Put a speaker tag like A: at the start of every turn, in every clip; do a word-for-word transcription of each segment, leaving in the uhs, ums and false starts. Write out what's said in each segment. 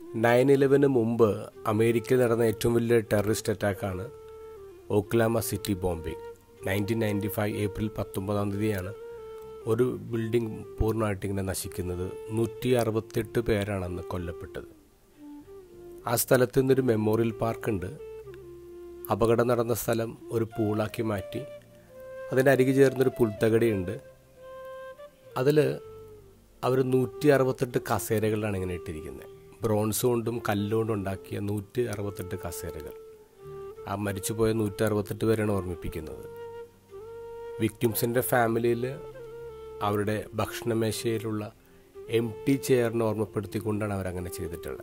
A: Nine ഇലവന് മുമ്പ് അമേരിക്കയിൽ നടന്ന ഏറ്റവും വലിയ ടെററിസ്റ്റ് അറ്റാക്കാണ് Oklahoma city bombing. Nineteen ninety five April പത്തൊമ്പതാം തീയതിയാണ് ഒരു ബിൽഡിംഗ് പൂർണ്ണമായിട്ട് ഇങ്ങനെ നശിക്കുന്നത്. നൂറ്റി അറുപത്തെട്ട് പേരാണ് അന്ന് കൊല്ലപ്പെട്ടത്. ആ സ്ഥലത്ത് നിന്നൊരു മെമ്മോറിയൽ പാർക്കുണ്ട്. അപകടം നടന്ന സ്ഥലം ഒരു പൂളാക്കി മാറ്റി അതിൻ്റെ അരികെ ചേർന്നൊരു പുൽത്തകടിയുണ്ട്. അതിൽ അവർ നൂറ്റി അറുപത്തെട്ട് കസേരകളാണ് ഇങ്ങനെ ഇട്ടിരിക്കുന്നത്. ബ്രോൺസ് കൊണ്ടും കല്ലുകൊണ്ടും ഉണ്ടാക്കിയ നൂറ്റി അറുപത്തെട്ട് കസേരകൾ. ആ മരിച്ചുപോയ നൂറ്റി അറുപത്തെട്ട് പേരാണ് ഓർമ്മിപ്പിക്കുന്നത്. വിക്ടിംസിൻ്റെ ഫാമിലിയിൽ അവരുടെ ഭക്ഷണമേശയിലുള്ള എം ടി ചെയറിനെ ഓർമ്മപ്പെടുത്തിക്കൊണ്ടാണ് അവരങ്ങനെ ചെയ്തിട്ടുള്ളത്.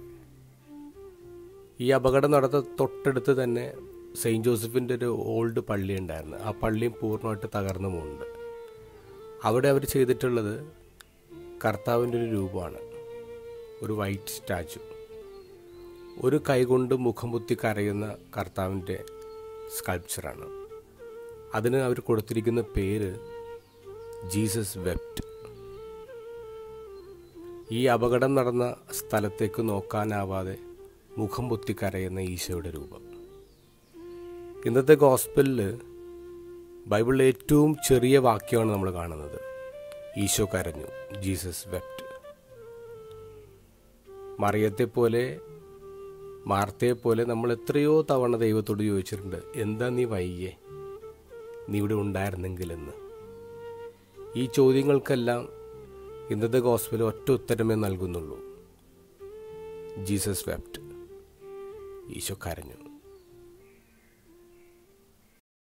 A: ഈ അപകടം നടന്ന തൊട്ടടുത്ത് തന്നെ സെയിൻറ്റ് ജോസഫിൻ്റെ ഒരു ഓൾഡ് പള്ളി ഉണ്ടായിരുന്നു. ആ പള്ളിയും പൂർണ്ണമായിട്ട് തകർന്നു പോകുന്നുണ്ട്. അവിടെ അവർ ചെയ്തിട്ടുള്ളത് കർത്താവിൻ്റെ ഒരു രൂപമാണ്, ഒരു വൈറ്റ് സ്റ്റാച്ചു. ഒരു കൈകൊണ്ട് മുഖം പൊത്തി കരയുന്ന കർത്താവിൻ്റെ സ്കൾപ്ചറാണ്. അതിന് അവർ കൊടുത്തിരിക്കുന്ന പേര് ജീസസ് വെപ്റ്റ്. ഈ അപകടം നടന്ന സ്ഥലത്തേക്ക് നോക്കാനാവാതെ മുഖം പൊത്തി കരയുന്ന ഈശോയുടെ രൂപം. ഇന്നത്തെ ഗോസ്പലിൽ ബൈബിളിലെ ഏറ്റവും ചെറിയ വാക്യമാണ് നമ്മൾ കാണുന്നത്. ഈശോ കരഞ്ഞു, ജീസസ് വെപ്റ്റ്. മറിയത്തെപ്പോലെ മാർത്തയെപ്പോലെ നമ്മൾ എത്രയോ തവണ ദൈവത്തോട് ചോദിച്ചിട്ടുണ്ട്, എന്താ നീ വൈകിയേ, നീ ഇവിടെ ഉണ്ടായിരുന്നെങ്കിലെന്ന്. ഈ ചോദ്യങ്ങൾക്കെല്ലാം ഇന്നത്തെ ഗോസ്പൽ ഒറ്റ ഉത്തരമേ നൽകുന്നുള്ളൂ, ജീസസ് വെപ്റ്റ്. ഈശോ കരഞ്ഞു.